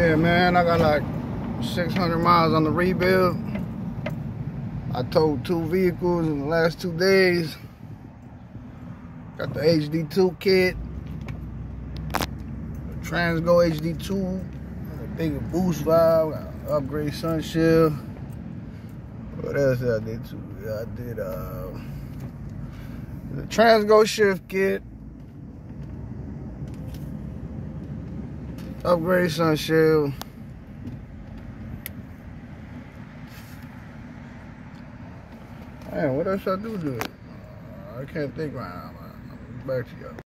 Yeah, man, I got like 600 miles on the rebuild. I towed 2 vehicles in the last 2 days. Got the HD2 kit, the Transgo HD2, a bigger boost valve, upgrade sunshell. What else did I do too? Yeah, I did the Transgo shift kit, upgrade sunshell. Man, what else I do to it? I can't think right now, man. Back to y'all.